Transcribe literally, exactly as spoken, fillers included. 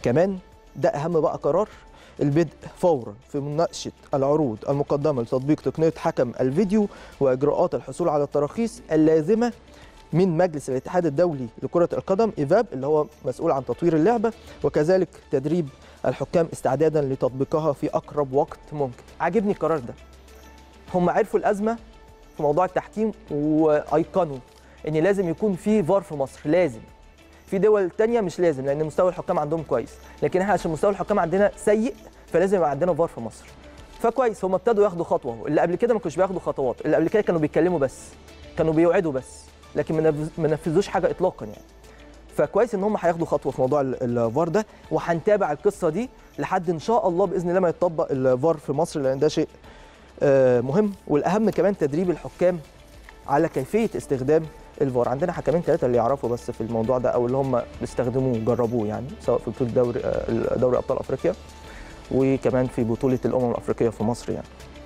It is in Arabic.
كمان ده اهم بقى قرار البدء فورا في مناقشه العروض المقدمه لتطبيق تقنيه حكم الفيديو واجراءات الحصول على التراخيص اللازمه من مجلس الاتحاد الدولي لكرة القدم إيفاب اللي هو مسؤول عن تطوير اللعبة، وكذلك تدريب الحكام استعدادا لتطبيقها في أقرب وقت ممكن. عاجبني القرار ده. هم عرفوا الأزمة في موضوع التحكيم وأيقنوا إن لازم يكون في فار في مصر، لازم. في دول تانية مش لازم لأن مستوى الحكام عندهم كويس، لكن احنا عشان مستوى الحكام عندنا سيء فلازم يبقى عندنا فار في مصر. فكويس هم ابتدوا ياخدوا خطوة، اللي قبل كده ما كانوش بياخدوا خطوات، اللي قبل كده كانوا بيتكلموا بس، كانوا بيوعدوا بس، لكن ما نفذوش حاجه اطلاقا يعني. فكويس ان هم هياخدوا خطوه في موضوع الفار ده، وهنتابع القصه دي لحد ان شاء الله باذن الله ما يتطبق الفار في مصر، لان ده شيء مهم. والاهم كمان تدريب الحكام على كيفيه استخدام الفار. عندنا حكمين ثلاثه اللي يعرفوا بس في الموضوع ده او اللي هم بيستخدموه وجربوه يعني، سواء في بطوله دوري دوري ابطال افريقيا وكمان في بطوله الامم الافريقيه في مصر يعني.